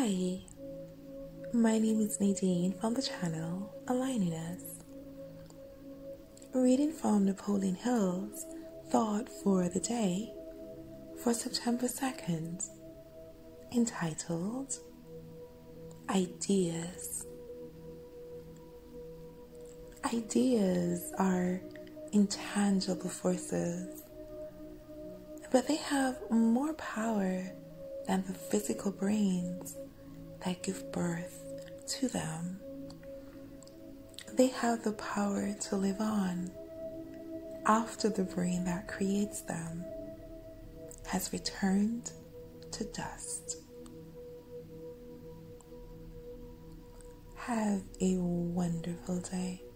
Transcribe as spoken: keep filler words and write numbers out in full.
Hi, my name is Nadine from the channel Alignenus. Reading from Napoleon Hill's Thought for the Day for September second, entitled Ideas. Ideas are intangible forces, but they have more power than the physical brains that give birth to them. They have the power to live on after the brain that creates them has returned to dust. Have a wonderful day.